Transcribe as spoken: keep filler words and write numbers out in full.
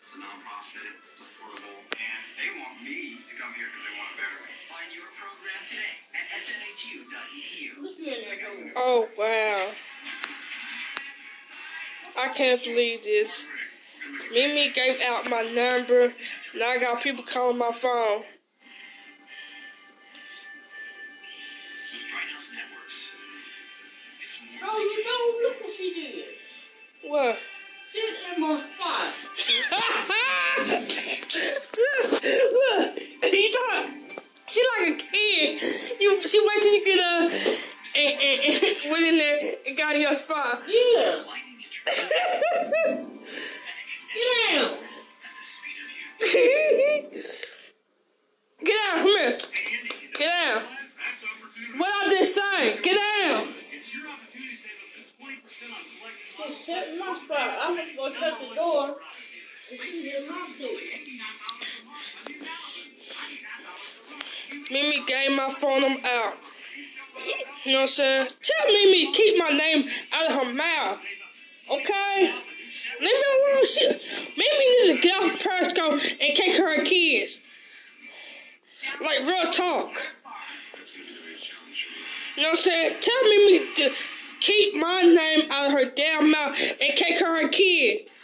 It's a nonprofit. It's affordable. And they want me to come here because they want a better me. Find your program today at S N H U dot E D U. Oh, wow. I can't believe this. Mimi gave out my number. Now I got people calling my phone. Oh, you know, look what she did. What? Sit in my spot. Look, you thought she like a kid. You, she wait till you get uh, and, and, and went in there and got in your spot. Yeah. Get down. Get down, come here. Get down. What I just saying? Get down. Just sit in my spot. I'm going to go shut the door and see in my seat. Mimi gave my phone them out. You know what I'm saying? Tell Mimi to keep my name out of her mouth. Okay? Leave me alone. Shit. Mimi need to get off Periscope and take care of her kids. Like real talk. You know what I'm saying? Tell Mimi to keep my name out of her damn mouth and take care of her kid.